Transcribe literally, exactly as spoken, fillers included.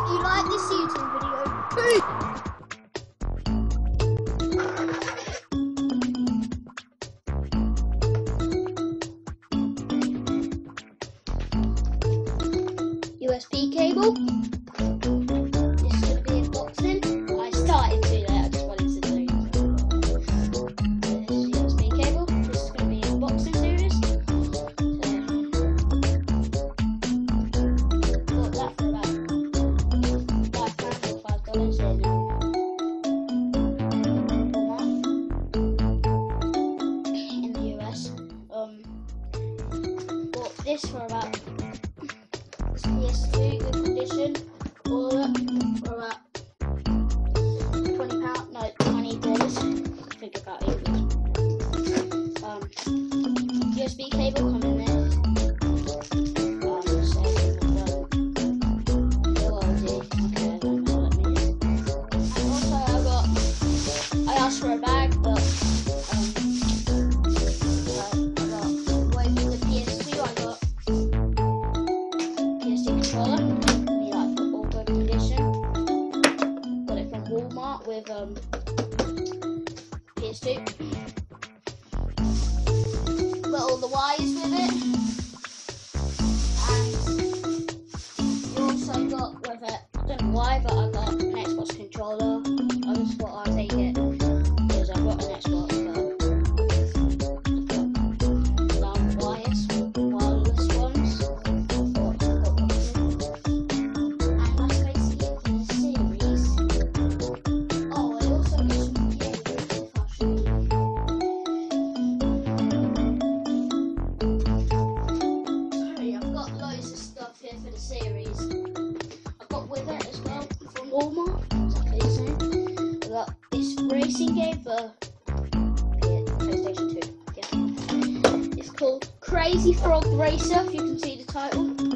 you like this YouTube video, peace! U S B cable. This is going to be unboxing. I started to do that, I just wanted to do it. This is U S B cable. This is going to be an unboxing series. So, bought that for about five pounds or five dollars in Walmart in the U S. Um, bought this for about P S two, good condition, all of it for about twenty pounds, no, twenty dollars, think about it. Um, U S B cable coming there. Um, so, um, L O D, okay, I don't know what that means. And also I got, I asked for a bag, but, um, I got, away from the P S two, I got controller, me like football good condition. Got it from Walmart with um P S two. Got all the wires with it, and you also got with it. I don't know why, but I got an Xbox controller. I just thought I'd take it because I've got an Xbox. But um, wires, wireless ones. For the series, I got with it as well from Walmart. Exactly the same. I got this racing game for PlayStation two. Yeah, it's called Crazy Frog Racer. If you can see the title.